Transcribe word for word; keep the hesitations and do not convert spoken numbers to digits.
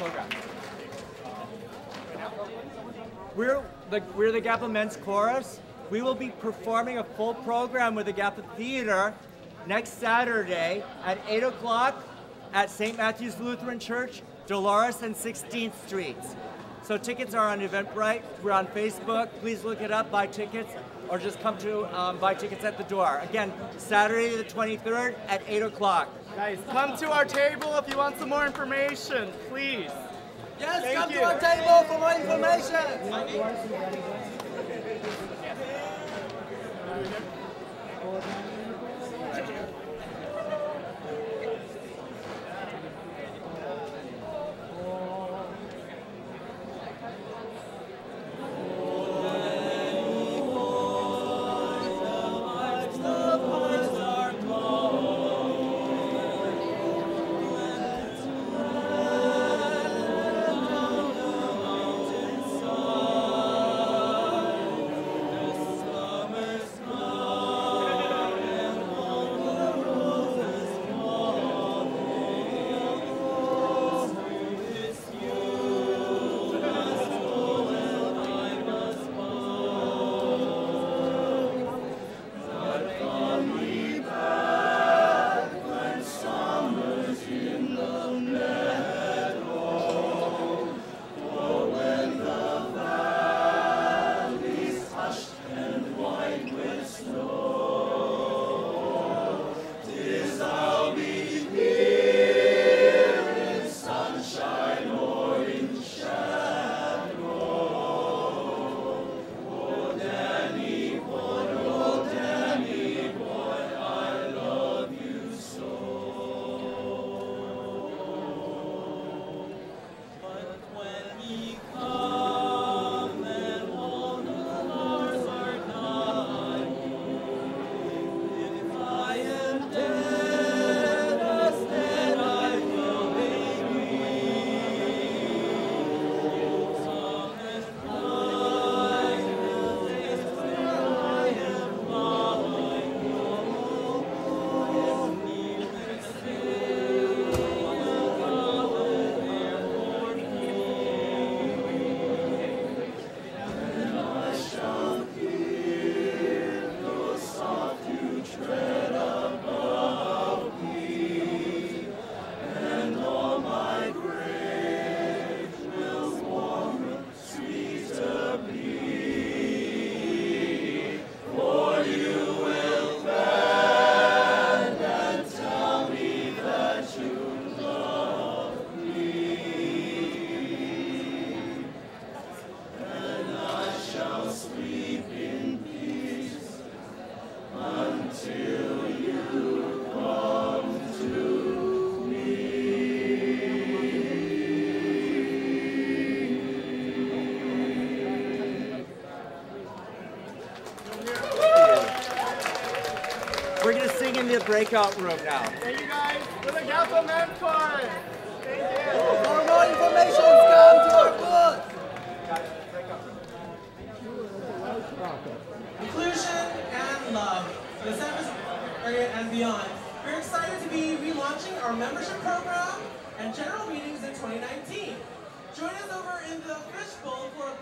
program. We're the, we're the GAPA Men's Chorus. We will be performing a full program with the GAPA Theater next Saturday at eight o'clock at Saint Matthew's Lutheran Church, Dolores and sixteenth Streets. So tickets are on Eventbrite. We're on Facebook. Please look it up, buy tickets, or just come to um, buy tickets at the door. Again, Saturday the twenty-third at eight o'clock. Guys, come to our table if you want some more information, please. Yes, Thank come you. to our table for more information. We're going to sing in the breakout room now. Thank you guys for the GAPA Men's Chorus. Thank you. For more information, come to our booth. Inclusion and love, the San Francisco area and beyond. We're excited to be relaunching our membership program and general meetings in twenty nineteen. Join us over in the fishbowl for a